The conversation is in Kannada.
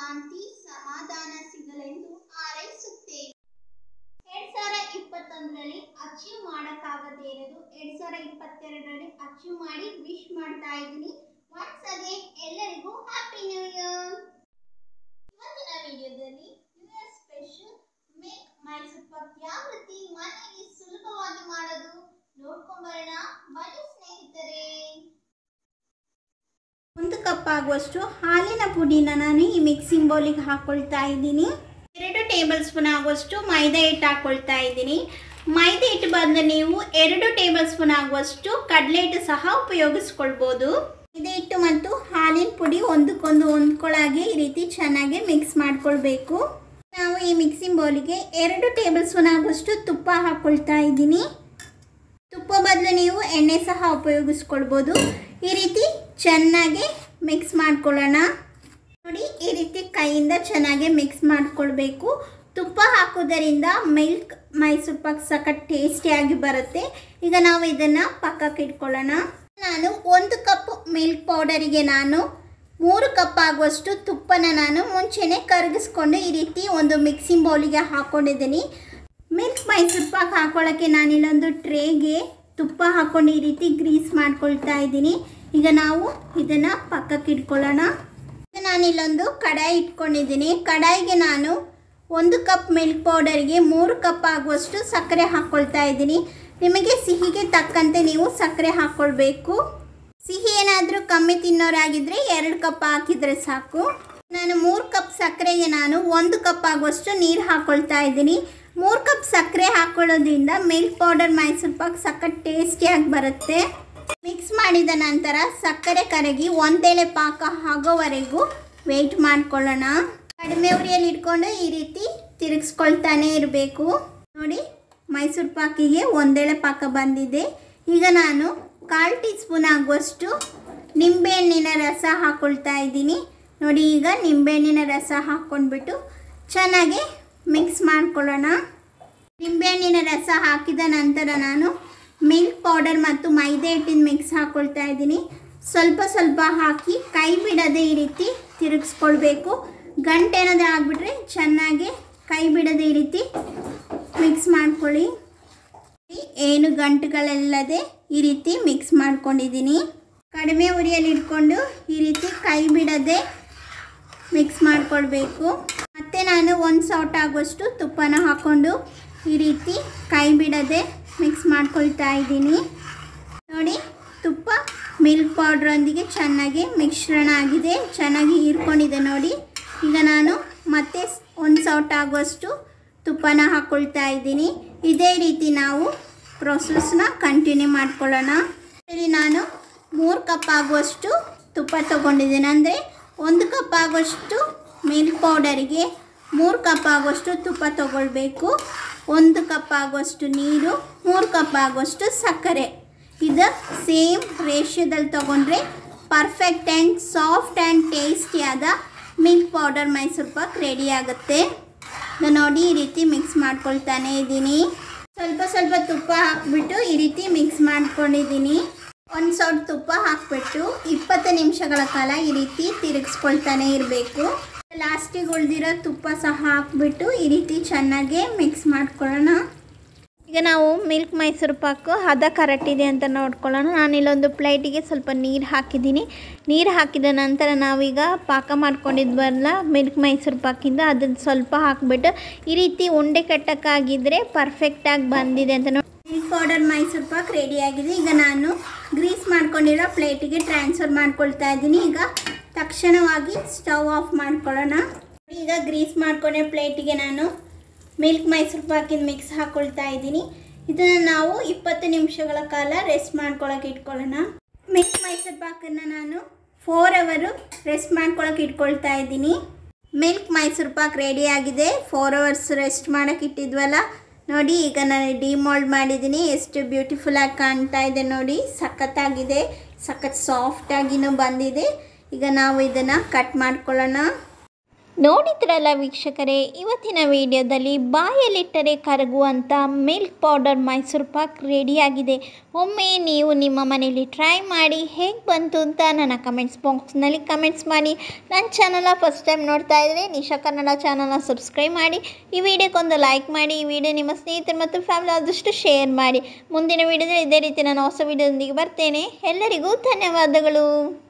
ಶಾಂತಿ ಸಮಾಧಾನ ಸಿಗಲೆಂದು ಹಾರೈಸುತ್ತೇವೆ. 2021ರಲ್ಲಿ ಅಚೀವ್ ಮಾಡೋಕ್ಕಾಗದೇ ಇರೋದು 2022ರಲ್ಲಿ ಅಚೀವ್ ಮಾಡಿ ವಿಶ್ ಮಾಡ್ತಾ ಇದ್ದೀನಿ. ಒನ್ಸ್ ಅಗೇನ್ ಎಲ್ಲರಿಗೂ ಹ್ಯಾಪಿ ನ್ಯೂ ಇಯರ್. ಇವತ್ತಿನ ವಿಡಿಯೋದಲ್ಲಿ new year special make Mysore pak ಯಾವ ರೀತಿ ಮನೆಯಲ್ಲಿ ಸುಲಭವಾಗಿ ಮಾಡೋದು ನೋಡ್ಕೊಂಬರೋಣ ಬನ್ನಿ ಸ್ನೇಹಿತರೆ. 1 ಕಪ್ ಆಗುವಷ್ಟು ಹಾಲಿನ ಪುಡಿನ ನಾನು ಈ ಮಿಕ್ಸಿಂಗ್ ಬೌಲಿಗೆ ಹಾಕೊಳ್ತಾ ಇದ್ದೀನಿ. 2 ಟೇಬಲ್ ಸ್ಪೂನ್ ಆಗುವಷ್ಟು ಮೈದಾ ಹಿಟ್ಟು ಹಾಕೊಳ್ತಾ ಇದ್ದೀನಿ. ಮೈದಾ ಹಿಟ್ಟು ಬದಲು ನೀವು 2 ಟೇಬಲ್ ಸ್ಪೂನ್ ಆಗುವಷ್ಟು ಕಡಲೆ ಹಿಟ್ಟು ಸಹ ಉಪಯೋಗಿಸ್ಕೊಳ್ಬೋದು. ಮೈದಾ ಹಿಟ್ಟು ಮತ್ತು ಹಾಲಿನ ಪುಡಿ ಒಂದಕ್ಕೊಂದು ಹೊಂದ್ಕೊಳ್ಳಾಗೆ ಈ ರೀತಿ ಚೆನ್ನಾಗಿ ಮಿಕ್ಸ್ ಮಾಡ್ಕೊಳ್ಬೇಕು. ನಾವು ಈ ಮಿಕ್ಸಿಂಗ್ ಬೌಲಿಗೆ 2 ಟೇಬಲ್ ಸ್ಪೂನ್ ಆಗುವಷ್ಟು ತುಪ್ಪ ಹಾಕೊಳ್ತಾ ಇದ್ದೀನಿ. ತುಪ್ಪ ಬದಲು ನೀವು ಎಣ್ಣೆ ಸಹ ಉಪಯೋಗಿಸ್ಕೊಳ್ಬೋದು. ಈ ರೀತಿ ಚೆನ್ನಾಗಿ ಮಿಕ್ಸ್ ಮಾಡ್ಕೊಳ್ಳೋಣ. ನೋಡಿ, ಈ ರೀತಿ ಕೈಯಿಂದ ಚೆನ್ನಾಗಿ ಮಿಕ್ಸ್ ಮಾಡ್ಕೊಳ್ಬೇಕು. ತುಪ್ಪ ಹಾಕೋದರಿಂದ ಮಿಲ್ಕ್ ಮೈಸೂರ್ ಪಾಕ್ ಸಖತ್ ಟೇಸ್ಟಿಯಾಗಿ ಬರುತ್ತೆ. ಈಗ ನಾವು ಇದನ್ನು ಪಕ್ಕಕ್ಕೆ ಇಟ್ಕೊಳ್ಳೋಣ. ನಾನು 1 ಕಪ್ ಮಿಲ್ಕ್ ಪೌಡರಿಗೆ ನಾನು 3 ಕಪ್ ಆಗುವಷ್ಟು ತುಪ್ಪನ ನಾನು ಮುಂಚೆನೇ ಕರಗಿಸ್ಕೊಂಡು ಈ ರೀತಿ ಒಂದು ಮಿಕ್ಸಿಂಗ್ ಬೌಲಿಗೆ ಹಾಕ್ಕೊಂಡಿದ್ದೀನಿ. ಮಿಲ್ಕ್ ಮೈಸೂರ್ ಪಾಕ್ ಹಾಕೊಳ್ಳೋಕ್ಕೆ ನಾನಿಲ್ಲೊಂದು ಟ್ರೇಗೆ ತುಪ್ಪ ಹಾಕ್ಕೊಂಡು ಈ ರೀತಿ ಗ್ರೀಸ್ ಮಾಡ್ಕೊಳ್ತಾ ಇದ್ದೀನಿ. ಈಗ ನಾವು ಇದನ್ನು ಪಕ್ಕಕ್ಕೆ ಇಟ್ಕೊಳ್ಳೋಣ. ನಾನಿಲ್ಲೊಂದು ಕಡಾಯಿ ಇಟ್ಕೊಂಡಿದ್ದೀನಿ. ಕಡಾಯಿಗೆ ನಾನು 1 ಕಪ್ ಮಿಲ್ಕ್ ಪೌಡರ್ಗೆ 3 ಕಪ್ ಆಗುವಷ್ಟು ಸಕ್ಕರೆ ಹಾಕ್ಕೊಳ್ತಾ ಇದ್ದೀನಿ. ನಿಮಗೆ ಸಿಹಿಗೆ ತಕ್ಕಂತೆ ನೀವು ಸಕ್ಕರೆ ಹಾಕ್ಕೊಳ್ಬೇಕು. ಸಿಹಿ ಏನಾದರೂ ಕಮ್ಮಿ ತಿನ್ನೋರಾಗಿದ್ದರೆ 2 ಕಪ್ ಹಾಕಿದರೆ ಸಾಕು. ನಾನು 3 ಕಪ್ ಸಕ್ಕರೆಗೆ ನಾನು 1 ಕಪ್ ಆಗುವಷ್ಟು ನೀರು ಹಾಕ್ಕೊಳ್ತಾ ಇದ್ದೀನಿ. 3 ಕಪ್ ಸಕ್ಕರೆ ಹಾಕೊಳ್ಳೋದ್ರಿಂದ ಮಿಲ್ಕ್ ಪೌಡರ್ ಮೈಸೂರ್ ಪಾಕ್ ಸಖತ್ ಟೇಸ್ಟಿಯಾಗಿ ಬರುತ್ತೆ. ಮಿಕ್ಸ್ ಮಾಡಿದ ನಂತರ ಸಕ್ಕರೆ ಕರಗಿ ಒಂದೇಳೆ ಪಾಕ ಆಗೋವರೆಗೂ ವೆಯ್ಟ್ ಮಾಡ್ಕೊಳ್ಳೋಣ. ಕಡಿಮೆ ಉರಿಯಲ್ಲಿ ಇಟ್ಕೊಂಡು ಈ ರೀತಿ ತಿರುಗಿಸ್ಕೊಳ್ತಾನೆ ಇರಬೇಕು. ನೋಡಿ, ಮೈಸೂರು ಪಾಕಿಗೆ ಒಂದೇಳೆ ಪಾಕ ಬಂದಿದೆ. ಈಗ ನಾನು 1/4 ಟೀ ಸ್ಪೂನ್ ಆಗುವಷ್ಟು ನಿಂಬೆಹಣ್ಣಿನ ರಸ ಹಾಕ್ಕೊಳ್ತಾ ಇದ್ದೀನಿ. ನೋಡಿ, ಈಗ ನಿಂಬೆಹಣ್ಣಿನ ರಸ ಹಾಕ್ಕೊಂಡ್ಬಿಟ್ಟು ಚೆನ್ನಾಗಿ ಮಿಕ್ಸ್ ಮಾಡ್ಕೊಳ್ಳೋಣ. ನಿಂಬೆಹಣ್ಣಿನ ರಸ ಹಾಕಿದ ನಂತರ ನಾನು ಮಿಲ್ಕ್ ಪೌಡರ್ ಮತ್ತು ಮೈದಾ ಹಿಟ್ಟಿನ ಮಿಕ್ಸ್ ಹಾಕ್ಕೊಳ್ತಾ ಇದ್ದೀನಿ. ಸ್ವಲ್ಪ ಸ್ವಲ್ಪ ಹಾಕಿ ಕೈ ಬಿಡದೆ ಈ ರೀತಿ ತಿರುಗಿಸ್ಕೊಳ್ಬೇಕು. ಗಂಟೇನಾದರೂ ಆಗಿಬಿಟ್ರೆ ಚೆನ್ನಾಗಿ ಕೈ ಬಿಡದೆ ಈ ರೀತಿ ಮಿಕ್ಸ್ ಮಾಡ್ಕೊಳ್ಳಿ. ಏನು ಗಂಟುಗಳೆಲ್ಲದೆ ಈ ರೀತಿ ಮಿಕ್ಸ್ ಮಾಡ್ಕೊಂಡಿದ್ದೀನಿ. ಕಡಿಮೆ ಉರಿಯಲ್ಲಿ ಇಟ್ಕೊಂಡು ಈ ರೀತಿ ಕೈ ಬಿಡದೆ ಮಿಕ್ಸ್ ಮಾಡ್ಕೊಳ್ಬೇಕು. ಮತ್ತು ನಾನು 1 ಸೌಟ್ ಆಗುವಷ್ಟು ತುಪ್ಪನ ಹಾಕ್ಕೊಂಡು ಈ ರೀತಿ ಕೈ ಬಿಡದೆ ಮಿಕ್ಸ್ ಮಾಡ್ಕೊಳ್ತಾ ಇದ್ದೀನಿ. ನೋಡಿ, ತುಪ್ಪ ಮಿಲ್ಕ್ ಪೌಡ್ರೊಂದಿಗೆ ಚೆನ್ನಾಗಿ ಮಿಶ್ರಣ ಆಗಿದೆ, ಚೆನ್ನಾಗಿ ಹೀರ್ಕೊಂಡಿದೆ. ನೋಡಿ, ಈಗ ನಾನು ಮತ್ತೆ 1 ಸೌಟ್ ಆಗುವಷ್ಟು ತುಪ್ಪನ ಹಾಕ್ಕೊಳ್ತಾ ಇದ್ದೀನಿ. ಇದೇ ರೀತಿ ನಾವು ಪ್ರೊಸೆಸ್ನ ಕಂಟಿನ್ಯೂ ಮಾಡ್ಕೊಳ್ಳೋಣ. ಇಲ್ಲಿ ನಾನು 3 ಕಪ್ ಆಗುವಷ್ಟು ತುಪ್ಪ ತೊಗೊಂಡಿದ್ದೀನಿ. ಅಂದರೆ 1 ಕಪ್ ಆಗುವಷ್ಟು ಮಿಲ್ಕ್ ಪೌಡರಿಗೆ 3 ಕಪ್ ಆಗುವಷ್ಟು ತುಪ್ಪ ತೊಗೊಳ್ಬೇಕು. 1 ಕಪ್ ಆಗುವಷ್ಟು ನೀರು, 3 ಕಪ್ ಆಗುವಷ್ಟು ಸಕ್ಕರೆ. ಇದು ಸೇಮ್ ರೇಷ್ಯೋದಲ್ಲಿ ತೊಗೊಂಡ್ರೆ ಪರ್ಫೆಕ್ಟ್ ಆ್ಯಂಡ್ ಸಾಫ್ಟ್ ಆ್ಯಂಡ್ ಟೇಸ್ಟಿಯಾದ milk powder Mysore pak ready ಆಗುತ್ತೆ. ನೋಡಿ, ಈ ರೀತಿ ಮಿಕ್ಸ್ ಮಾಡ್ಕೊಳ್ತಾನೆ ಇದ್ದೀನಿ. ಸ್ವಲ್ಪ ಸ್ವಲ್ಪ ತುಪ್ಪ ಹಾಕ್ಬಿಟ್ಟು ಈ ರೀತಿ ಮಿಕ್ಸ್ ಮಾಡ್ಕೊಂಡಿದ್ದೀನಿ. 1 ಸೌಟ್ ತುಪ್ಪ ಹಾಕ್ಬಿಟ್ಟು 20 ನಿಮಿಷಗಳ ಕಾಲ ಈ ರೀತಿ ತಿರುಗಿಸ್ಕೊಳ್ತಾನೆ ಇರಬೇಕು. ಲಾಸ್ಟಿಗೆ ಉಳಿದಿರೋ ತುಪ್ಪ ಸಹ ಹಾಕ್ಬಿಟ್ಟು ಈ ರೀತಿ ಚೆನ್ನಾಗಿ ಮಿಕ್ಸ್ ಮಾಡ್ಕೊಳ್ಳೋಣ. ಈಗ ನಾವು ಮಿಲ್ಕ್ ಮೈಸೂರು ಪಾಕು ಹದ ಕರೆಕ್ಟಿದೆ ಅಂತ ನೋಡ್ಕೊಳ್ಳೋಣ. ನಾನಿಲ್ಲೊಂದು ಪ್ಲೇಟಿಗೆ ಸ್ವಲ್ಪ ನೀರು ಹಾಕಿದ್ದೀನಿ. ನೀರು ಹಾಕಿದ ನಂತರ ನಾವೀಗ ಪಾಕ ಮಾಡ್ಕೊಂಡಿದ್ವಲ್ಲ ಮಿಲ್ಕ್ ಮೈಸೂರು ಪಾಕಿಂದ ಅದನ್ನು ಸ್ವಲ್ಪ ಹಾಕಿಬಿಟ್ಟು ಈ ರೀತಿ ಉಂಡೆ ಕಟ್ಟಕ್ಕಾಗಿದ್ದರೆ ಪರ್ಫೆಕ್ಟಾಗಿ ಬಂದಿದೆ ಅಂತ ನೋಡಿ. ಮಿಲ್ಕ್ ಪೌಡರ್ ಮೈಸೂರು ಪಾಕ್ ರೆಡಿಯಾಗಿದೆ. ಈಗ ನಾನು ಗ್ರೀಸ್ ಮಾಡ್ಕೊಂಡಿರೋ ಪ್ಲೇಟಿಗೆ ಟ್ರಾನ್ಸ್ಫರ್ ಮಾಡ್ಕೊಳ್ತಾ ಇದ್ದೀನಿ. ಈಗ ತಕ್ಷಣವಾಗಿ ಸ್ಟವ್ ಆಫ್ ಮಾಡ್ಕೊಳ್ಳೋಣ. ಈಗ ಗ್ರೀಸ್ ಮಾಡ್ಕೊಂಡಿರೋ ಪ್ಲೇಟಿಗೆ ನಾನು ಮಿಲ್ಕ್ ಮೈಸೂರು ಪಾಕಿನ ಮಿಕ್ಸ್ ಹಾಕ್ಕೊಳ್ತಾ ಇದ್ದೀನಿ. ಇದನ್ನು ನಾವು 20 ನಿಮಿಷಗಳ ಕಾಲ ರೆಸ್ಟ್ ಮಾಡ್ಕೊಳ್ಳೋಕೆ ಇಟ್ಕೊಳ್ಳೋಣ. ಮಿಲ್ಕ್ ಮೈಸೂರು ಪಾಕನ್ನು ನಾನು 4 ಅವರ್ ರೆಸ್ಟ್ ಮಾಡ್ಕೊಳ್ಳೋಕೆ ಇಟ್ಕೊಳ್ತಾ ಇದ್ದೀನಿ. ಮಿಲ್ಕ್ ಮೈಸೂರು ಪಾಕ್ ರೆಡಿಯಾಗಿದೆ. 4 ಅವರ್ಸ್ ರೆಸ್ಟ್ ಮಾಡೋಕೆ ಇಟ್ಟಿದ್ವಲ್ಲ. ನೋಡಿ, ಈಗ ನಾನು ಡಿಮೋಲ್ಡ್ ಮಾಡಿದ್ದೀನಿ. ಎಷ್ಟು ಬ್ಯೂಟಿಫುಲ್ಲಾಗಿ ಕಾಣ್ತಾ ಇದೆ ನೋಡಿ. ಸಖತ್ತಾಗಿದೆ, ಸಖತ್ ಸಾಫ್ಟಾಗಿನೂ ಬಂದಿದೆ. ಈಗ ನಾವು ಇದನ್ನು ಕಟ್ ಮಾಡ್ಕೊಳ್ಳೋಣ. ನೋಡಿದ್ರಲ್ಲ ವೀಕ್ಷಕರೇ, ಇವತ್ತಿನ ವಿಡಿಯೋದಲ್ಲಿ ಬಾಯಲ್ಲಿಟ್ಟರೆ ಕರಗುವಂಥ ಮಿಲ್ಕ್ ಪೌಡರ್ ಮೈಸೂರು ಪಾಕ್ ರೆಡಿಯಾಗಿದೆ. ಒಮ್ಮೆ ನೀವು ನಿಮ್ಮ ಮನೆಯಲ್ಲಿ ಟ್ರೈ ಮಾಡಿ ಹೇಗೆ ಬಂತು ಅಂತ ನನ್ನ ಕಮೆಂಟ್ಸ್ ಬಾಕ್ಸ್ನಲ್ಲಿ ಕಮೆಂಟ್ಸ್ ಮಾಡಿ. ನನ್ನ ಚಾನಲ್ನ ಫಸ್ಟ್ ಟೈಮ್ ನೋಡ್ತಾ ಇದ್ದರೆ ನಿಶಾ ಕನ್ನಡ ಚಾನಲ್ನ ಸಬ್ಸ್ಕ್ರೈಬ್ ಮಾಡಿ, ಈ ವಿಡಿಯೋಕ್ಕೊಂದು ಲೈಕ್ ಮಾಡಿ, ಈ ವಿಡಿಯೋ ನಿಮ್ಮ ಸ್ನೇಹಿತರು ಮತ್ತು ಫ್ಯಾಮಿಲಿ ಆದಷ್ಟು ಶೇರ್ ಮಾಡಿ. ಮುಂದಿನ ವಿಡಿಯೋದಲ್ಲಿ ಇದೇ ರೀತಿ ನಾನು ಹೊಸ ವಿಡಿಯೋದೊಂದಿಗೆ ಬರ್ತೇನೆ. ಎಲ್ಲರಿಗೂ ಧನ್ಯವಾದಗಳು.